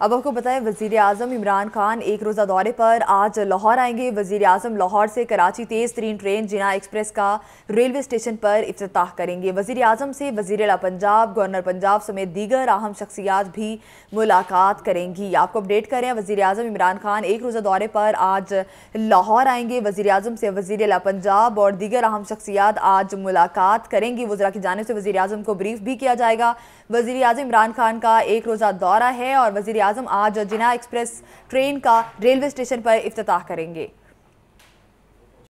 अब आपको बताएं, वज़ीर आज़म इमरान खान एक रोज़ा दौरे पर आज लाहौर आएंगे। वज़ीर आज़म लाहौर से कराची तेज़ तरीन ट्रेन जिन्ना एक्सप्रेस का रेलवे स्टेशन पर इफ्तिताह करेंगे। वज़ीर आज़म से वज़ीर आला पंजाब, गवर्नर पंजाब समेत दीगर अहम शख्सियात भी मुलाकात करेंगी। आपको अपडेट करें, वज़ीर आज़म इमरान खान एक रोज़ा दौरे पर आज लाहौर आएंगे। वज़ीर आज़म से वज़ीर आला पंजाब और दीगर अहम शख्सियात आज मुलाकात करेंगी। वज़रा की जानिब से वज़ीर आज़म को ब्रीफ भी किया जाएगा। वज़ीर आज़म इमरान खान का एक रोज़ा दौरा है और वज़ीर आज़म आज जिन्ना एक्सप्रेस ट्रेन का रेलवे स्टेशन पर इफ्तिताह करेंगे।